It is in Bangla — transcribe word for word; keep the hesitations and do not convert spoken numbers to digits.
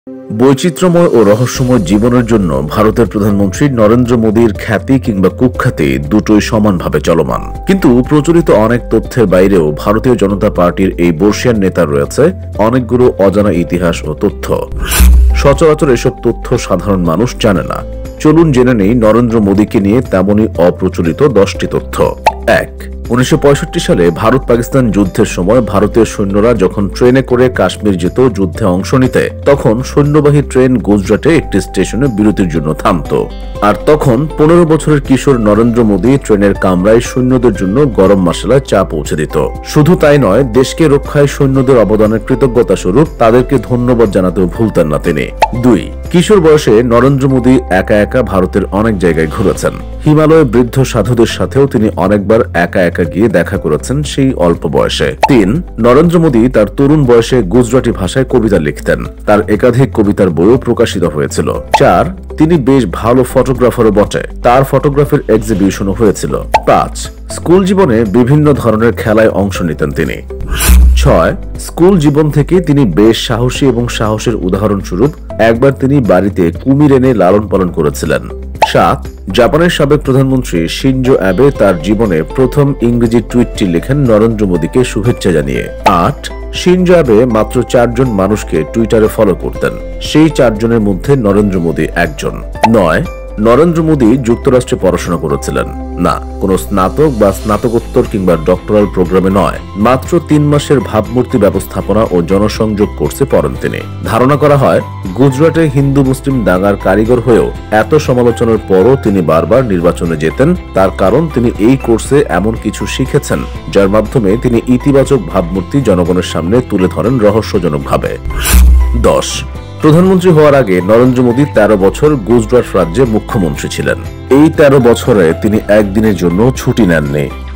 বৈচিত্র্যময় ও রহস্যময় জীবনের জন্য ভারতের প্রধানমন্ত্রী নরেন্দ্র মোদীর খ্যাতি কিংবা কুখ্যাতি দুটোই সমানভাবে চলমান। কিন্তু প্রচলিত অনেক তথ্যের বাইরেও ভারতীয় জনতা পার্টির এই বর্ষিয়ান নেতার রয়েছে অনেকগুলো অজানা ইতিহাস ও তথ্য। সচরাচর এসব তথ্য সাধারণ মানুষ জানে না। চলুন জেনে নেই নরেন্দ্র মোদীকে নিয়ে তেমনই অপ্রচলিত দশটি তথ্য। এক, উনিশশো পঁয়ষট্টি সালে ভারত পাকিস্তান যুদ্ধের সময় ভারতীয় সৈন্যরা যখন ট্রেনে করে কাশ্মীর যেত যুদ্ধে অংশ নিতে, তখন সৈন্যবাহী ট্রেন গুজরাটে একটি স্টেশনে বিরতির জন্য থামত। আর তখন পনেরো বছরের কিশোর নরেন্দ্র মোদী ট্রেনের কামরায় সৈন্যদের জন্য গরম মশলায় চা পৌঁছে দিত। শুধু তাই নয়, দেশকে রক্ষায় সৈন্যদের অবদানের কৃতজ্ঞতা স্বরূপ তাদেরকে ধন্যবাদ জানাতেও ভুলতেন না তিনি। দুই, কিশোর বয়সে নরেন্দ্র মোদী একা একা ভারতের অনেক জায়গায় ঘুরেছেন। হিমালয়ে বৃদ্ধ সাধুদের সাথেও তিনি অনেকবার একা একা গিয়ে দেখা করেছেন সেই অল্প বয়সে। তিন, নরেন্দ্র মোদী তার তরুণ বয়সে গুজরাটি ভাষায় কবিতা লিখতেন। তার একাধিক কবিতার বইও প্রকাশিত হয়েছিল। চার, তিনি বেশ ভালো ফটোগ্রাফারও বটে। তার ফটোগ্রাফির এক্সিবিশনও হয়েছিল। পাঁচ, স্কুল জীবনে বিভিন্ন ধরনের খেলায় অংশ নিতেন তিনি। ছয়, স্কুল জীবন থেকে তিনি বেশ সাহসী এবং সাহসের উদাহরণস্বরূপ একবার তিনি বাড়িতে কুমির এনে লালন পালন করেছিলেন। সাত, জাপানের সাবেক প্রধানমন্ত্রী শিনজো অ্যাবে তার জীবনে প্রথম ইংরেজি টুইটটি লেখেন নরেন্দ্র মোদীকে শুভেচ্ছা জানিয়ে। আট, শিনজো অ্যাবে মাত্র চারজন মানুষকে টুইটারে ফলো করতেন। সেই চারজনের মধ্যে নরেন্দ্র মোদী একজন। নয়, নরেন্দ্র মোদী যুক্তরাষ্ট্রে পড়াশোনা করেছিলেন না, কোনো স্নাতক বা স্নাতকোত্তর কিংবা ডক্টরাল প্রোগ্রামে নয়। মাত্র তিন মাসের ভাবমূর্তি ব্যবস্থাপনা ও জনসংযোগ কোর্সে পড়েন তিনি। ধারণা করা হয় গুজরাটে হিন্দু মুসলিম দাঙ্গার কারিগর হয়েও এত সমালোচনার পরও তিনি বারবার নির্বাচনে যেতেন। তার কারণ তিনি এই কোর্সে এমন কিছু শিখেছেন যার মাধ্যমে তিনি ইতিবাচক ভাবমূর্তি জনগণের সামনে তুলে ধরেন রহস্যজনকভাবে। দশ, প্রধানমন্ত্রী হওয়ার আগে নরেন্দ্র মোদী তেরো বছর গুজরাট রাজ্যে মুখ্যমন্ত্রী ছিলেন। এই তেরো বছরে তিনি একদিনের জন্য ছুটি নেননি।